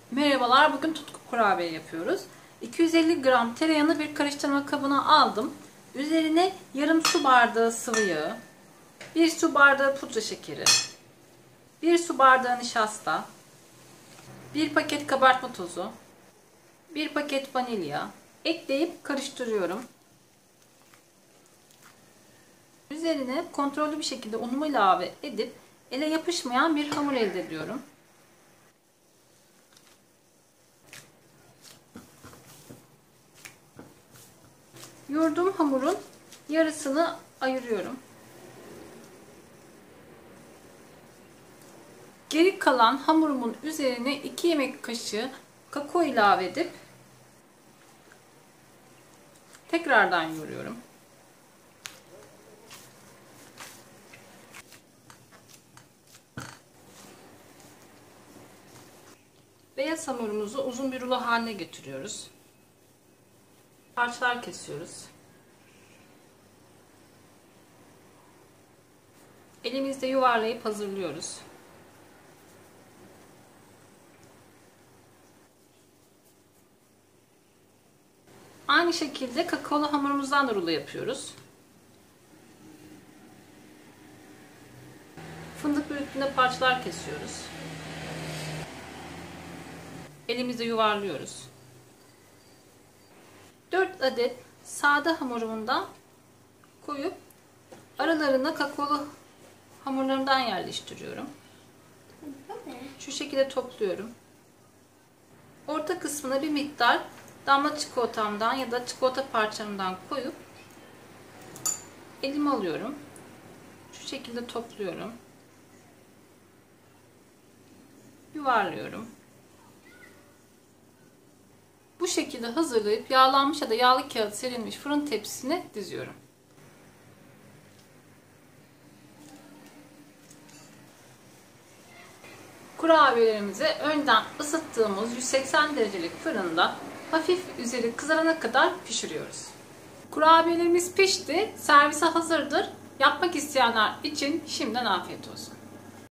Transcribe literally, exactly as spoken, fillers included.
Merhabalar, bugün tutku kurabiye yapıyoruz. iki yüz elli gram tereyağını bir karıştırma kabına aldım. Üzerine yarım su bardağı sıvı yağ, bir su bardağı pudra şekeri, bir su bardağı nişasta, bir paket kabartma tozu, bir paket vanilya ekleyip karıştırıyorum. Üzerine kontrollü bir şekilde unumu ilave edip ele yapışmayan bir hamur elde ediyorum. Yoğurduğum hamurun yarısını ayırıyorum. Geri kalan hamurumun üzerine iki yemek kaşığı kakao ilave edip tekrardan yoğuruyorum. Beyaz hamurumuzu uzun bir rulo haline getiriyoruz. Parçalar kesiyoruz. Elimizde yuvarlayıp hazırlıyoruz. Aynı şekilde kakaolu hamurumuzdan da rulo yapıyoruz. Fındık büyüklüğünde parçalar kesiyoruz. Elimizde yuvarlıyoruz. dört adet sade hamurumdan koyup aralarına kakaolu hamurlarımdan yerleştiriyorum. Şu şekilde topluyorum. Orta kısmına bir miktar damla çikolatamdan ya da çikolata parçamdan koyup elime alıyorum. Şu şekilde topluyorum. Yuvarlıyorum. Bu şekilde hazırlayıp yağlanmış ya da yağlı kağıt serilmiş fırın tepsisine diziyorum. Kurabiyelerimizi önden ısıttığımız yüz seksen derecelik fırında hafif üzeri kızarana kadar pişiriyoruz. Kurabiyelerimiz pişti, servise hazırdır. Yapmak isteyenler için şimdiden afiyet olsun.